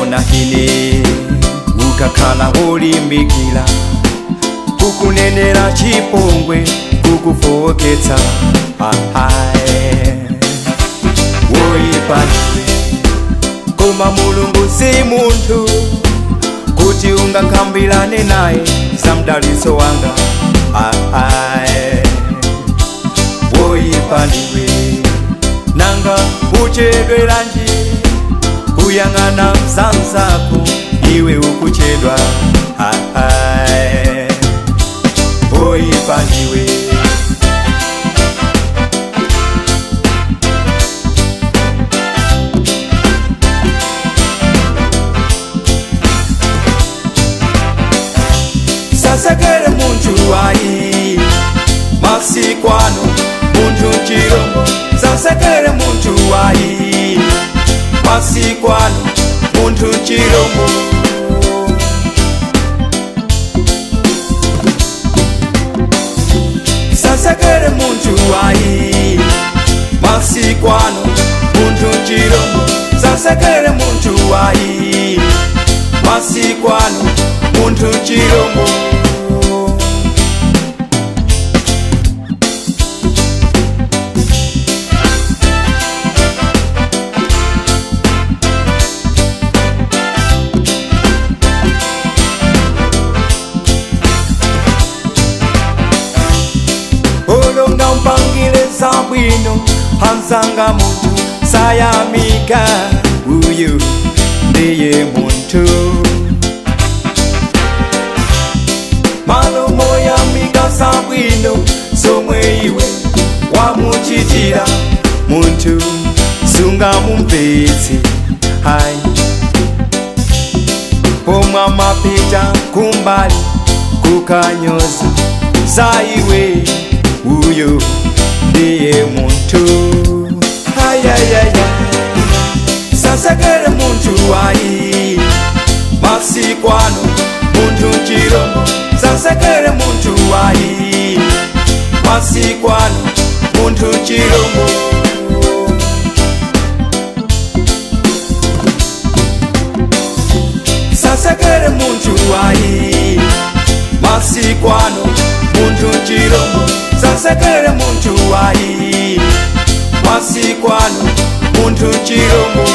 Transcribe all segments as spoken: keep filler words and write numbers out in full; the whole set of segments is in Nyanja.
ona hine ukakhala wolimikila kukunenera chipongwe kukufoketsa ahae woyipaniwe koma mulungu si munthu kuti ungakambirane naye samdaliso wanga ahae woyipaniwe nanga uchedwelanji kuyang'ana mzanzako iwe ukuchedwa ahae woyipaniwe sasekere muntu wayi masikwano muntu chirombo sasekere muntu wayi masikwano muntu chirombo sasekere muntu wayi masikwano muntu chirombo sasekere muntu wayi masikwano muntu chirombo olonga mpangile zabwino hansanga muntu sayamika uyu ndiye muntu malomo yamika zabwino somwe iwe wamuchitira muntu sunga mumpetsi hai pomwe mapita kumbali kukanyoza zaiwe uyo ndiye muntu hayayaya sasekere muntu wayi masikwano muntu chirombo sasekere muntu wayi masikwano muntu chirombo sasekere muntu wayi masikwano muntu chirombo sasekere muntu wayi masikwano muntu chirombo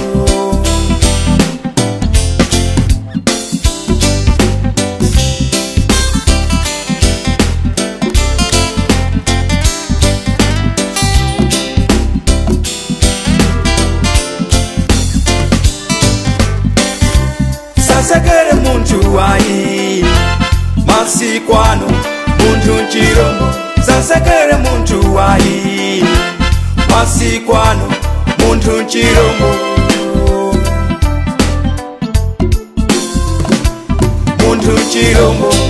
sasekere muntu wayi masikwano muntu chirombo sasekere muntu wayi masikwano muntu chirombo muntu chirombo